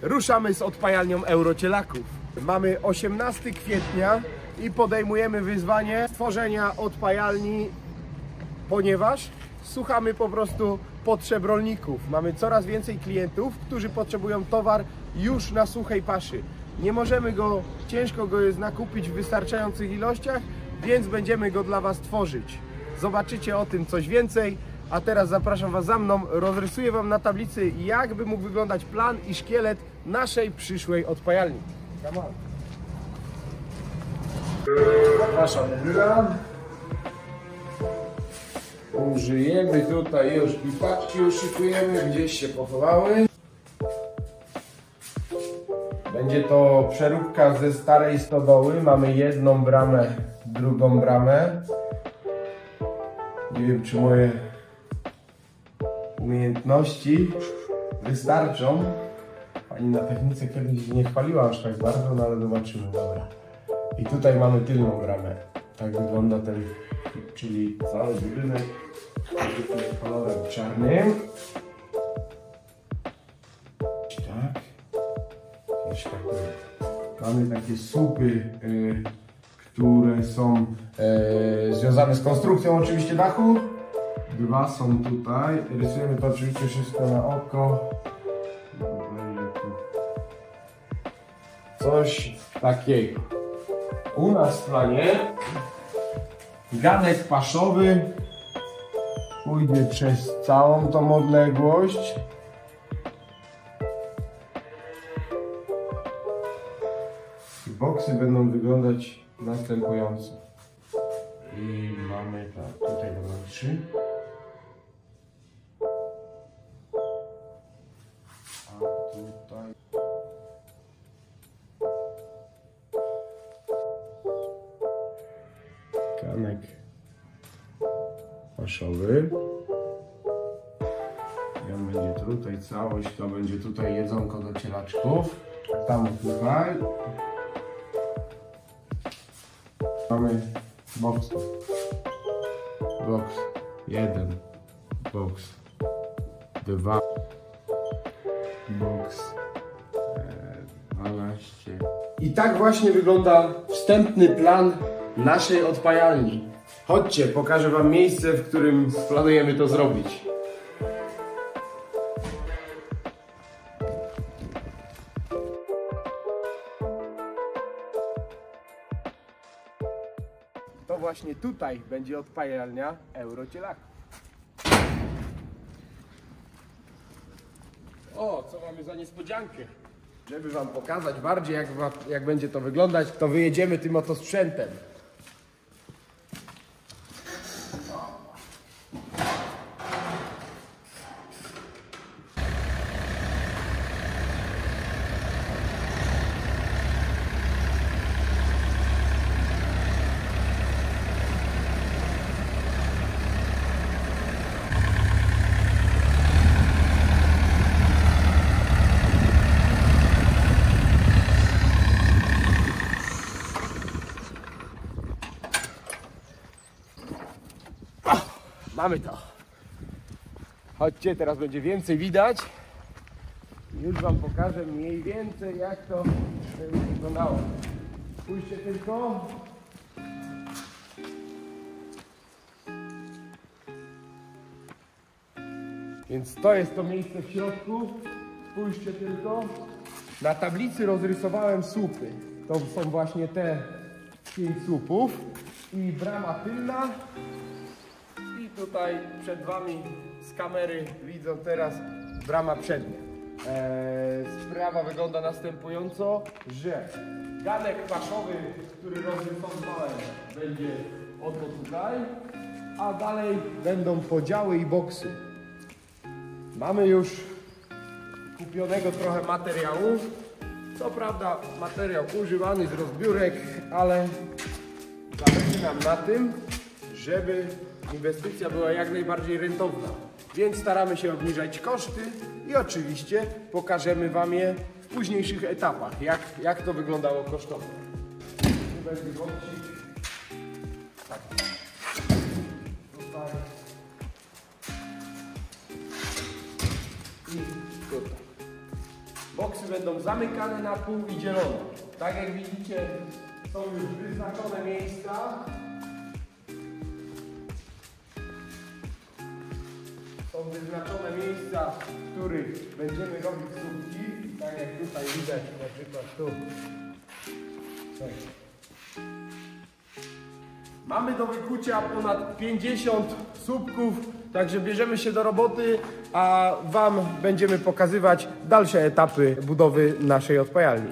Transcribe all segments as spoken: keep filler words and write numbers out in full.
ruszamy z odpajalnią Eurocielaków. Mamy osiemnastego kwietnia i podejmujemy wyzwanie stworzenia odpajalni, ponieważ słuchamy po prostu potrzeb rolników. Mamy coraz więcej klientów, którzy potrzebują towar już na suchej paszy. Nie możemy go, ciężko go jest nakupić w wystarczających ilościach, więc będziemy go dla Was tworzyć. Zobaczycie o tym coś więcej, a teraz zapraszam Was za mną. Rozrysuję Wam na tablicy, jak by mógł wyglądać plan i szkielet naszej przyszłej odpajalni. Come on. Zapraszam plan. Użyjemy tutaj już pipaczki, uszykujemy, gdzieś się pochowały. Będzie to przeróbka ze starej stodoły. Mamy jedną bramę, drugą bramę. Nie wiem, czy moje umiejętności wystarczą. Pani na technice kiedyś nie chwaliła aż tak bardzo, no ale zobaczymy. Dobra. I tutaj mamy tylną bramę. Tak wygląda ten, czyli cały budynek kolorem czarnym. Tak. Jeszcze tak. Mamy takie słupy, yy, które są yy, związane z konstrukcją oczywiście dachu. Dwa są tutaj. Rysujemy to oczywiście wszystko na oko. Coś takiego. U nas w planie ganek paszowy pójdzie przez całą tą odległość. Boksy będą wyglądać następująco. I mamy tak, tutaj będą trzy. A tutaj. Ganek paszowy. I on będzie tutaj, całość to będzie tutaj jedzonko do cielaczków. Tam tutaj. Mamy boks. Boks jeden. Boks dwa. Boks dwanaście. I tak właśnie wygląda wstępny plan naszej odpajalni. Chodźcie, pokażę Wam miejsce, w którym planujemy to zrobić. To właśnie tutaj będzie odpajalnia Eurocielaków. O, co mamy za niespodziankę. Żeby Wam pokazać bardziej, jak, jak będzie to wyglądać, to wyjedziemy tym oto sprzętem. Mamy to. Chodźcie, teraz będzie więcej widać. Już Wam pokażę mniej więcej, jak to będzie wyglądało. Spójrzcie tylko. Więc to jest to miejsce w środku. Spójrzcie tylko. Na tablicy rozrysowałem słupy. To są właśnie te pięć słupów. I brama tylna. I tutaj przed Wami z kamery widzą teraz brama przednia. Eee, sprawa wygląda następująco, że ganek paszowy, który rozrysowałem, będzie oto tutaj, a dalej będą podziały i boksy. Mamy już kupionego trochę materiału. Co prawda materiał używany z rozbiórek, ale zależy nam na tym, żeby inwestycja była jak najbardziej rentowna. Więc staramy się obniżać koszty i oczywiście pokażemy Wam je w późniejszych etapach, jak, jak to wyglądało kosztowo. Tu będzie boksik. Tak. Tutaj. I tutaj. Boksy będą zamykane na pół i dzielone. Tak jak widzicie, są już wyznaczone miejsca. Są wyznaczone miejsca, w których będziemy robić słupki. Tak jak tutaj widać, na przykład tu. Tak. Mamy do wykucia ponad pięćdziesiąt słupków, także bierzemy się do roboty, a Wam będziemy pokazywać dalsze etapy budowy naszej odpajalni.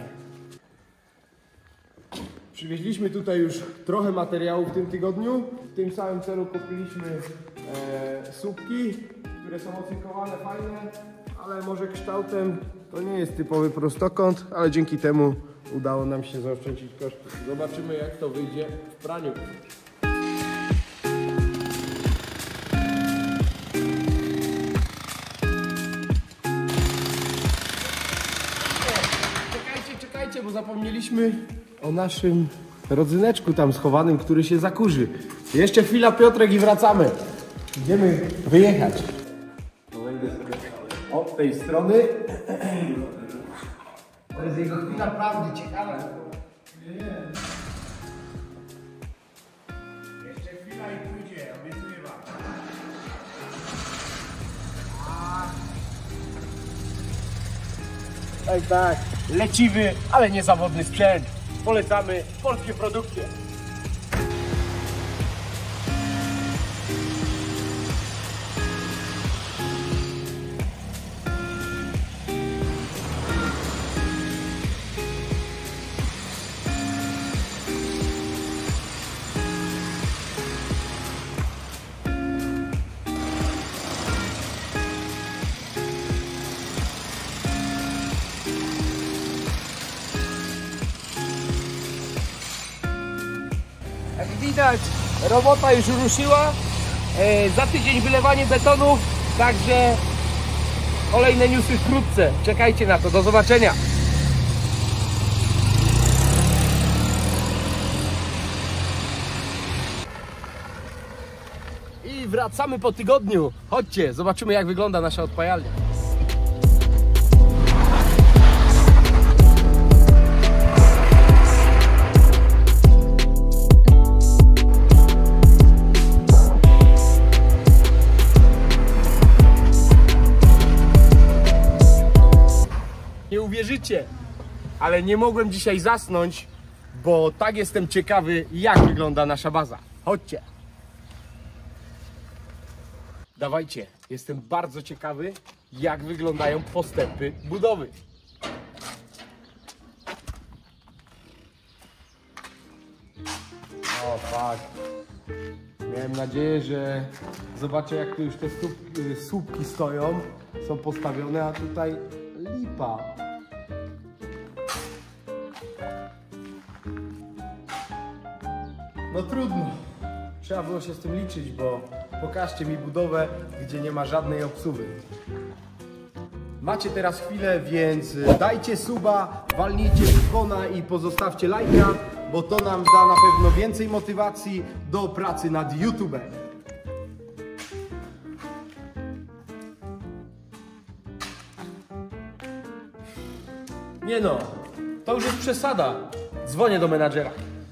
Przywieźliśmy tutaj już trochę materiału w tym tygodniu. W tym samym celu kupiliśmy e, słupki, które są ocynkowane, fajne, ale może kształtem to nie jest typowy prostokąt, ale dzięki temu udało nam się zaoszczędzić koszty. Zobaczymy, jak to wyjdzie w praniu. Czekajcie, czekajcie, bo zapomnieliśmy o naszym rodzyneczku tam schowanym, który się zakurzy. Jeszcze chwila, Piotrek, i wracamy. Idziemy wyjechać. Wejdę sobie od tej strony. To jest jego chwila prawdy, ciekawe. Jeszcze chwila i pójdzie, obiecuję wam. Tak, tak. Leciwy, ale niezawodny sprzęt. Polecamy polskie produkcje. Jak widać, robota już ruszyła. E, za tydzień wylewanie betonów, także kolejne newsy wkrótce. Czekajcie na to, do zobaczenia. I wracamy po tygodniu. Chodźcie, zobaczymy, jak wygląda nasza odpajalnia. Nie uwierzycie, ale nie mogłem dzisiaj zasnąć, bo tak jestem ciekawy, jak wygląda nasza baza. Chodźcie. Dawajcie, jestem bardzo ciekawy, jak wyglądają postępy budowy. O, fakt. Miałem nadzieję, że zobaczę, jak tu już te słupki, słupki stoją, są postawione, a tutaj lipa. No trudno. Trzeba było się z tym liczyć, bo pokażcie mi budowę, gdzie nie ma żadnej obsługi. Macie teraz chwilę, więc dajcie suba, walnijcie ikona i pozostawcie lajka, bo to nam da na pewno więcej motywacji do pracy nad YouTube'em. Nie no, to już jest przesada. Dzwonię do menadżera.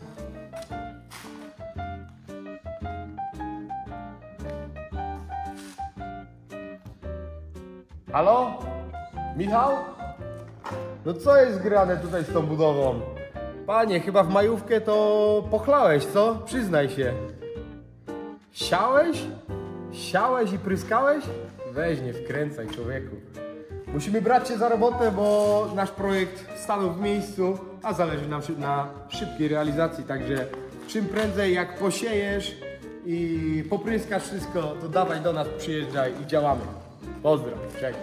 Halo? Michał? No co jest grane tutaj z tą budową? Panie, chyba w majówkę to pochlałeś, co? Przyznaj się. Siałeś? Siałeś i pryskałeś? Weź, nie wkręcaj, człowieku. Musimy brać się za robotę, bo nasz projekt stanął w miejscu, a zależy nam na szybkiej realizacji, także czym prędzej jak posiejesz i popryskasz wszystko, to dawaj do nas, przyjeżdżaj i działamy. Pozdro, czekaj.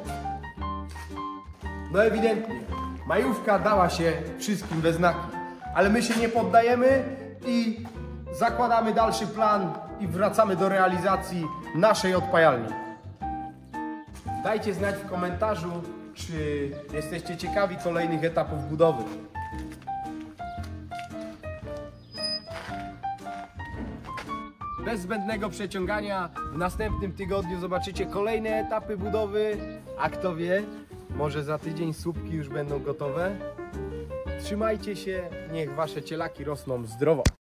No ewidentnie, majówka dała się wszystkim we znaki, ale my się nie poddajemy i zakładamy dalszy plan i wracamy do realizacji naszej odpajalni. Dajcie znać w komentarzu, czy jesteście ciekawi kolejnych etapów budowy. Bez zbędnego przeciągania w następnym tygodniu zobaczycie kolejne etapy budowy, a kto wie, Może za tydzień słupki już będą gotowe. Trzymajcie się, niech wasze cielaki rosną zdrowo.